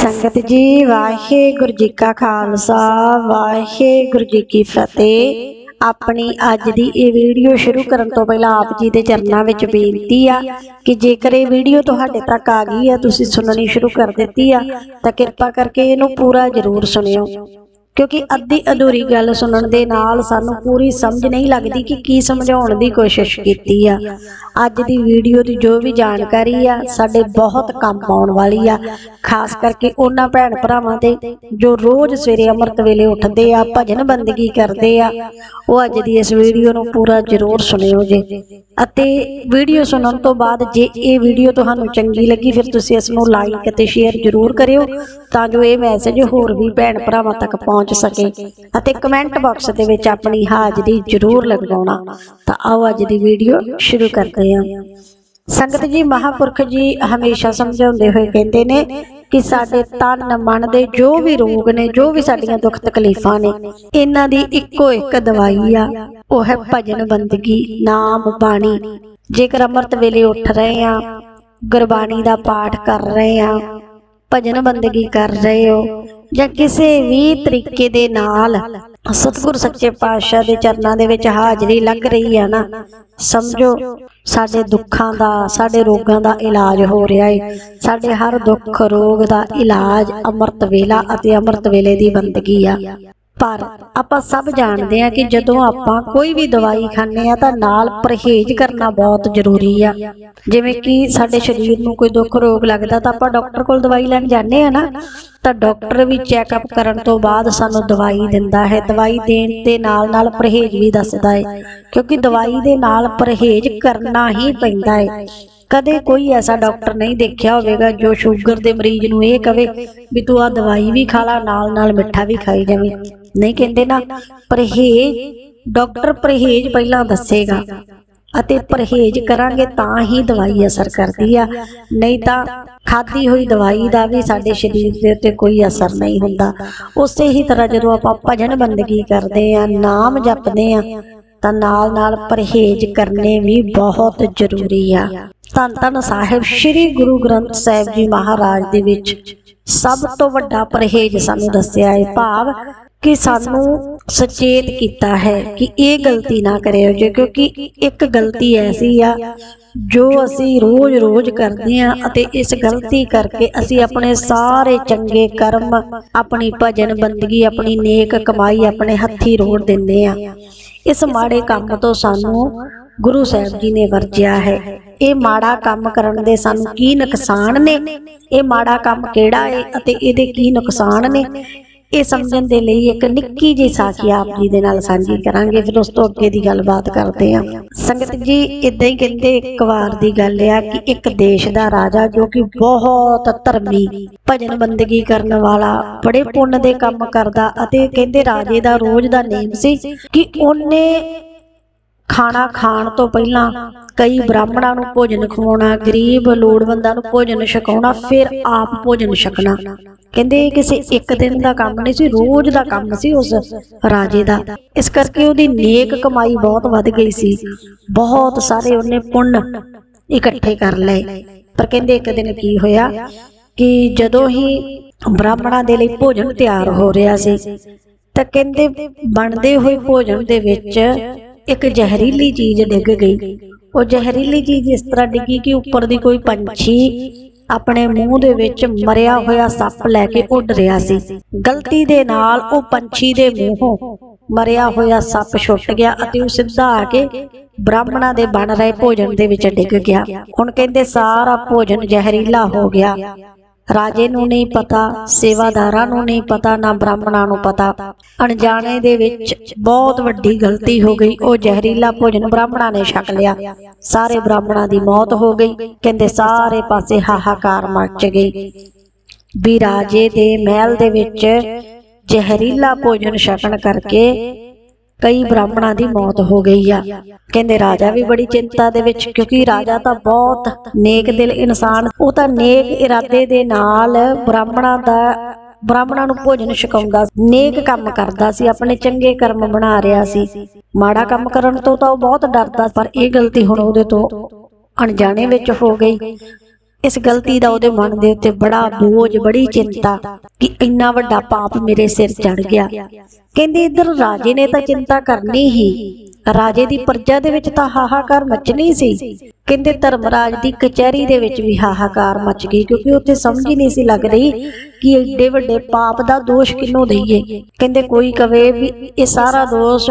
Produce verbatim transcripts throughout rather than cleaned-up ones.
संगत जी वाहेगुरु जी का खालसा वाहेगुरु जी की फतेह। अपनी अज दी ये वीडियो शुरू करन तो पहला आप जी दे चरनां विच बेनती आ कि जेकर ये वीडियो तुहाडे तक आ गई है, तुसीं सुननी शुरू कर दित्ती आ, तां किरपा करके इहनूं पूरा जरूर सुणिओ, क्योंकि अद्धी अधूरी गल सुनन दे नाल सानूं पूरी समझ नहीं लगदी कि की समझाउण दी कोशिश कीती आ। अज दी वीडियो दी जो भी जानकारी आ साडे बहुत काम आउण वाली आ, खास करके उन्हां भैण भरावां ते जो रोज़ सवेरे अमृत वेले उठदे आ, भजन बंदगी करदे आ। वो अज दी इस वीडियो नूं पूरा जरूर सुणिओ जे, अते वीडियो सुनन तो बाद जे ये वीडियो तुहानूं चंगी लगी फिर तुसीं इस नूं लाइक अते शेयर जरूर करिओ, तां जो ये मैसेज होर भी भैण भरावां तक पहुंच सके। अते कमेंट बॉक्स दे विच अपनी हाजरी जरूर लगवाउणा। तां आओ अज दी वीडियो शुरू करदे हां। संगत जी महापुरख जी हमेशा समझाउंदे होए कहंदे ने कि साडे तन मन दे जो भी रोग ने, जो भी साडियां दुख तकलीफां ने, इन्हां दी इक्को एक दवाई आ, वो है भजन बंदगी नाम बाणी। जेकर अमृत वेले उठ रहे आ, गुरबाणी दा पाठ कर रहे आ, भजन बंदगी कर रहे हो, या किसी भी तरीके दे नाल सतगुर सच्चे पातशाह दे चरनां दे विच हाजरी लग रही है ना, समझो साडे दुखां दा साडे रोगां दा इलाज हो रहा है। साडे हर दुख रोग दा इलाज अमृत वेला अते अमृत वेले दी बंदगी आ। पर आपां सब जानते हैं कि जदों आपां कोई भी दवाई खाने आ तां नाल परहेज करना बहुत जरूरी आ। जिवें कि साडे शरीर नूं कोई दुख रोग लगदा तां आपां डॉक्टर कोल दवाई लैण जाने आ ना, तां डॉक्टर भी चैकअप करन तो बाद सानूं दवाई दिंदा है। दवाई देण दे नाल नाल परहेज भी दसदा है, क्योंकि दवाई दे नाल परहेज करना ही पैंदा है। कदे कोई ऐसा डॉक्टर नहीं देखा होगा जो शुगर के मरीज नूं ये कहे भी तू आ दवाई भी खा ला नाल नाल मिठा भी खाई जावे। नहीं कहते ना, परहेज डॉक्टर परहेज पहला दसेगा अते परहेज करांगे तां ही दवाई असर करती आ, नहीं तां खाधी हुई दवाई का भी साडे शरीर के उत्ते कोई असर नहीं हुंदा। उसे ही तरह जदों आपां भजन बंदगी करदे आ, नाम जपदे आ, तां नाल नाल परहेज करने भी बहुत जरूरी आ। धन धन साहिब श्री गुरु ग्रंथ साहिब जी महाराज दे विच सब तो वड्डा परहेज सानूं दस्सिया है, भाव कि सानू सचेत किया है कि ये गलती ना करियो जे, क्योंकि एक गलती ऐसी आ जो असी रोज रोज करते हैं अते इस गलती करके असी अपने सारे चंगे कर्म, अपनी भजन बंदगी, अपनी नेक कमाई अपने हत्थी रोड़ दिंदे आ। इस माड़े काम तो सानू गुरु साहिब जी ने वरजिया है। ये माड़ा काम करन दे सानू की नुकसान ने, ये माड़ा काम केड़ा है अते इहदे की नुकसान ने, ये समझण दे लई एक निक्की जी साखी आप जी दे नाल सांझी करांगे, फिर उस तो अगे दी गलबात करते हैं। संगत जी इदां ही कहंदे एक वार दी गल आ कि एक देश दा राजा जो कि बहुत धर्मी, भजन बंदगी करन वाला, बड़े पुण्य दे काम करदा, अते कहंदे राजे दा रोज दा नेम सी कि ओने खाना खाण तो पहला कई ब्राह्मणां नूं भोजन खवाउणा, गरीब लोड़वंदां नूं भोजन छकाउणा, फिर आप भोजन छकना। कहंदे किसी एक दिन का काम नहीं सी, रोज का काम सी उस राजे दा। इस करके उहदी नेक कमाई बहुत वध गई सी, बहुत सारे उन्हें पुण्य इकट्ठे कर लए। पर कहंदे एक दिन की होया कि जदों ही ब्राह्मणां दे लई भोजन तैयार हो रहा सी तां कहंदे बनदे होए भोजन दे विच एक जहरीली चीज डिग गई। वो जहरीली चीज इस तरह डिगी कि उपर दी कोई पंछी अपने मुंह दे विच मरिया होया सप लैके उड़ रहा सी। गलती दे नाल ओ पंछी दे मूहों मरिया होया सप छुट गया अते वो सीधा आके ब्राह्मणां दे बन रहे भोजन दे विच डिग गया। हुण कहंदे सारा भोजन जहरीला हो गया। राजे नूं नहीं पता, सेवादारां नूं नहीं पता, ना ब्राह्मणां नूं पता। अणजाणे दे विच बहुत वड्डी गलती हो गई। ओ जहरीला भोजन ब्राह्मणां ने छक लिया, सारे ब्राह्मणां दी मौत हो गई। कहंदे सारे पासे हाहाकार मच गई भी राजे दे महल दे विच जहरीला भोजन छकण करके कई ब्राह्मणां दी मौत हो गई आ। कहंदे राजा भी बड़ी चिंता दे विच, क्योंकि राजा तां बहुत नेक दिल इंसान, वो तां नेक इरादे दे नाल ब्राह्मणां दा ब्राह्मणां नूं भोजन छकाउंदा, नेक काम करदा सी, अपने चंगे कर्म बना रहा सी। माड़ा काम करन तो तां बहुत डरदा, पर यह गलती हुण उहदे तों अणजाणे विच हो गई। इस गलती का उहदे मन दे उत्ते बड़ा बोझ, बड़ी चिंता कि इन्ना वड्डा पाप मेरे सिर चढ़ गया। कहंदे इधर राजे ने तां चिंता करनी ही, राजे दी प्रजा दे विच तां हाहाकार मचनी सी। कहंदे धर्मराज दी कचहरी दे विच भी हाहाकार मच गई, क्योंकि उत्थे समझ ही नहीं सी लग रही कि एडे वड्डे पाप दा दोष किन्नू दईए। कहंदे कोई कवे भी ये सारा दोष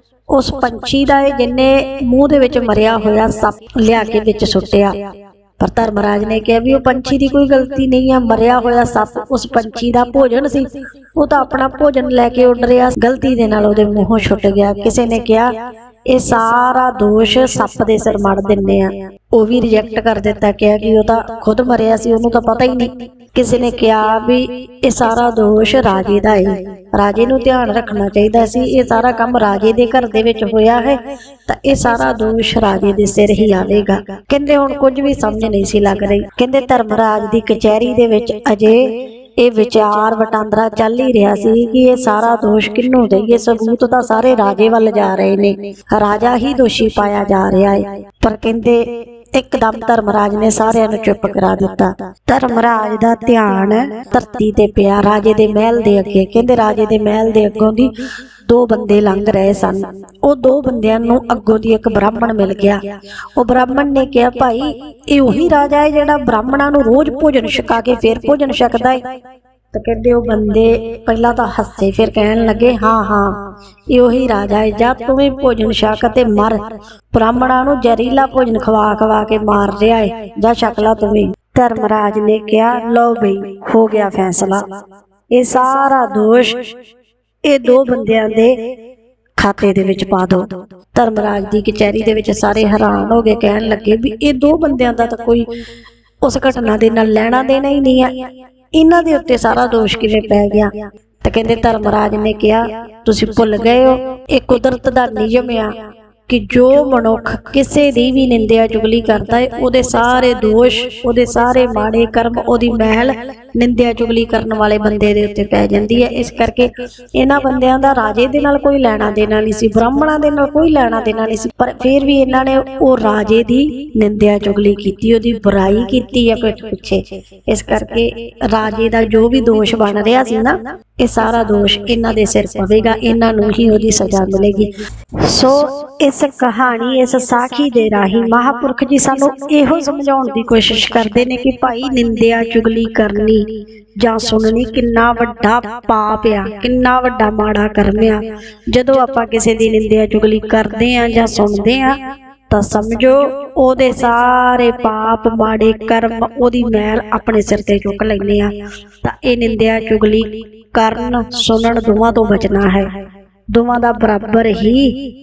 उस पंछी दा है जिन्ने मूँह दे विच मरिया होया सप लिया के विच सुट्टिया। पर धर्मराज ने कहा भी वो पंछी की कोई गलती नहीं है, मरिया होया सप उस पंछी का भोजन सी, वो तो अपना भोजन लैके उड़ रहा, गलती दे नाल उहदे मूँहों छुट गया। किसी ने कहा ये सारा दोष सप दे सिर मड़ दिन्ने आ, वो भी रिजेक्ट कर दिता, कहा कि वो तो खुद मरिया सी, उन्होंने तो पता ही नहीं। किसी ने कहा भी ये सारा दोष राजे दा है, राजे नूं ध्यान रखना चाहिए सी, ये सारा काम राजे दे घर दे विच होया है तां ये सारा दोष राजे दे सिर ही आवेगा। कहंदे हुण कुछ भी समझ नहीं सी लग रही। कहंदे धर्मराज दी कचहरी दे विच अजे ये विचार वटांदरा चल ही रहा सी कि ये सारा दोष किन्नू दईए, सबूत तां सारे राजे वल जा रहे ने, राजा ही दोषी पाया जा रहा है। पर कहंदे एकदम धर्मराज ने सारिਆਂ ਨੂੰ चुप करा दिता। धर्मराज दा ध्यान धरती ते पिया राजे दे महल दे अगे। कहंदे राजे दे महल दे अगों दी दो बंदे लंघ रहे सन, वो दो बंदियां नूं अगों दी एक ब्राह्मण मिल गया। वो ब्राह्मण ने कहा भाई ये उही राजा है जिहड़ा ब्राह्मणां नूं रोज भोजन छका के फिर भोजन छकदा है। तो कहते वो बंदे पहला तो हसे, फिर कहन लगे हाँ हाँ ये उही राजा है, जा तू भी भोजन छक ते मर, ब्राह्मणां नूं जहरीला भोजन खवा खवा के मार रहा है, जा छक ला तू भी। धर्मराज ने कहा लो बई हो गया फैसला, ये सारा दोष ये दो बंदियां दे खाते दे विच पा दो। धर्मराज दी कचहरी दे विच सारे हैरान हो गए, कहन लगे भी ये दो बंदियां दा तां कोई उस घटना दे नाल लैणा देना ही नहीं है, इन्हां दे उत्ते सारा दोष किवें पै गया। ते कहंदे धर्मराज ने कहा तुसीं भुल गए हो ये कुदरत दा नियम आ कि जो मनुख किसी दी भी निंदिया चुगली करता है उहदे सारे दोष, उहदे सारे माड़े कर्म, उहदी महल निंदिया चुगली करने वाले बंदे दे उत्ते पै जांदी है। इस करके इन्हां बंदियां दा राजे दे नाल कोई लैणा देना नहीं सी, ब्राह्मणां दे नाल कोई लैणा देना नहीं सी, पर फिर भी इन्हां ने वो राजे दी निंदिया चुगली कीती, उहदी बुराई कीती है पिठ पिछे। इस करके राजे दा जो भी दोष बन रहा सी ना, ये सारा दोष इन्हां दे सिर पवेगा, इन्हां नूं ही उहदी सजा मिलेगी। सो इस कहानी इस साखी दे राही महापुरख जी सानू इहो समझाउण दी कोशिश करते हैं कि भाई निंदिया चुगली करनी जां सुननी किन्ना वड्डा पाप आ, किन्ना वड्डा माड़ा कर्म आ। जदों आपां किसी दी निंदिया चुगली करते हैं जां सुनते हैं तो समझो ओदे सारे पाप माड़े कर्म ओदी मैल अपने सिर ते चुक लैंदे आ। तां इह निंदिया चुगली करन सुनन दोवां तो बचना है, दोवां दा बराबर ही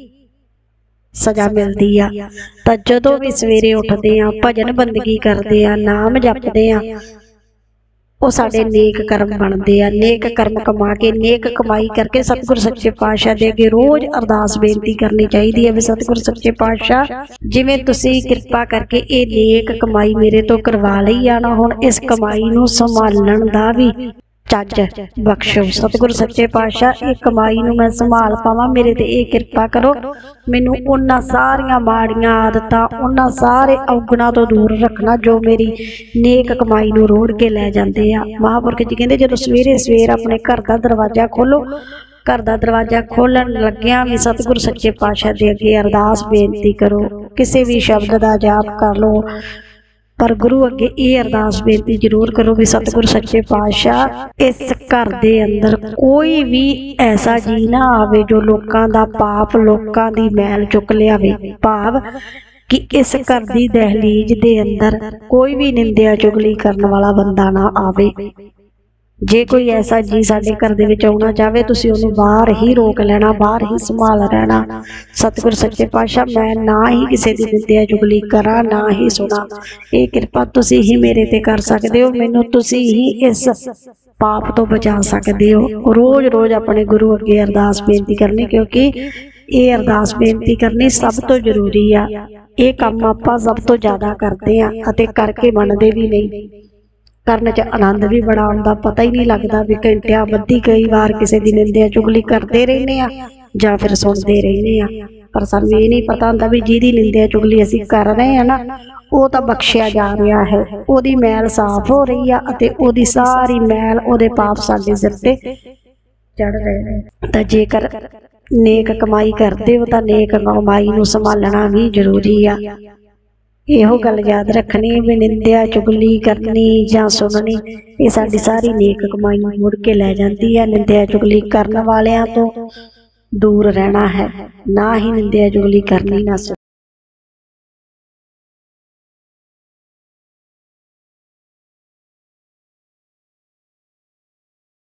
सजा मिलती आ। तां जदों भी सवेरे उठते हैं भजन बंदगी करते हैं नाम जपते हैं वो साडे नेक कर्म बनते हैं। नेक कर्म कमा के नेक कमाई करके सतगुर सच्चे पातशाह दे अगे रोज अरदास बेनती करनी चाहिए है भी सतगुर सच्चे पातशाह जिवें तुसीं किरपा करके ये नेक कमाई मेरे तो करवा लई आ ना, हुण इस कमाई नूं संभालण दा भी चज बख्शो। सतगुर सच्चे पातशाह ये कमाई नूं मैं संभाल पावां, मेरे ते ये किरपा करो, मैनूं उन्हां सारियां माड़ियां आदतां उन्हां सारे अवगुणां तो दूर रखना जो मेरी नेक कमाई नूं रोड़ के लै जांदे आ। महापुरख जी कहंदे जदों सवेरे सवेर अपने घर दा दरवाजा खोलो, घर दा दरवाजा खोलन लग्गियां भी सतगुर सच्चे पातशाह दे अगे अरदास बेनती करो, किसी भी शब्द दा जाप कर लो, पर गुरु अगे ये अरदास बेनती जरूर करो भी सतगुर सच्चे पातशाह इस घर दे अंदर कोई भी ऐसा जी ना आवे जो लोकां दा पाप लोकां दी मैल चुक लियावे। भाव कि इस घर दी दहलीज दे अंदर कोई भी निंदिया चुगली करने वाला बंदा ना आवे। जे कोई ऐसा जी साडे घर दे विच आउणा चाहे तुसीं उहनूं बाहर ही रोक लेना, बाहर ही संभाल रहना। सतगुर सच्चे पातशाह मैं ना ही किसी दी निंदिया चुगली करा ना ही सुना, ये किरपा तुसीं ही मेरे ते कर सकदे हो, मैनूं तुसीं ही इस पाप तो बचा सकदे हो। रोज रोज अपने गुरु अगे अरदास बेनती करनी, क्योंकि ये अरदास बेनती करनी सब तो जरूरी आ। ये काम आपां सब तो ज़्यादा करते हैं अते करके मनदे भी नहीं, करने च आनंद भी बड़ा आउंदा, पता ही नहीं लगता भी घंटिया बद्धी कई बार किसी की निंदिया चुगली करते रहने आ जां फिर सुनते रहने आ। ਪਰ ਸਾਨੂੰ ਇਹ ਨਹੀਂ ਪਤਾ ਹੁੰਦਾ ਵੀ ਜਿਹਦੀ ਨਿੰਦਿਆ ਚੁਗਲੀ ਅਸੀਂ ਕਰ ਰਹੇ ਹਾਂ ਨਾ, ਉਹ ਤਾਂ ਬਖਸ਼ਿਆ ਜਾ ਰਿਹਾ ਹੈ, ਉਹਦੀ ਮੈਲ ਸਾਫ਼ ਹੋ ਰਹੀ ਆ ਅਤੇ ਉਹਦੀ ਸਾਰੀ ਮੈਲ, ਉਹਦੇ ਪਾਪ ਸਾਡੇ ਸਿਰ ਤੇ ਚੜ ਰਹੇ ਨੇ। ਤਾਂ ਜੇਕਰ ਨੇਕ ਕਮਾਈ ਕਰਦੇ ਹੋ ਤਾਂ ਨੇਕ ਕਮਾਈ ਨੂੰ ਸੰਭਾਲਣਾ ਵੀ ਜ਼ਰੂਰੀ ਆ। ਇਹੋ ਗੱਲ ਯਾਦ ਰੱਖਣੀ ਵੀ ਨਿੰਦਿਆ ਚੁਗਲੀ ਕਰਨੀ ਜਾਂ ਸੁਣਨੀ, ਇਹ ਸਾਡੀ ਸਾਰੀ ਨੇਕ ਕਮਾਈ ਨੂੰ ਮੁੜ ਕੇ ਲੈ ਜਾਂਦੀ ਹੈ। ਨਿੰਦਿਆ ਚੁਗਲੀ ਕਰਨ ਵਾਲਿਆਂ ਤੋਂ ਦੂਰ ਰਹਿਣਾ ਹੈ, ਨਾ ਹੀ ਨਿੰਦਿਆ ਚੁਗਲੀ ਕਰਨੀ, ਨਾ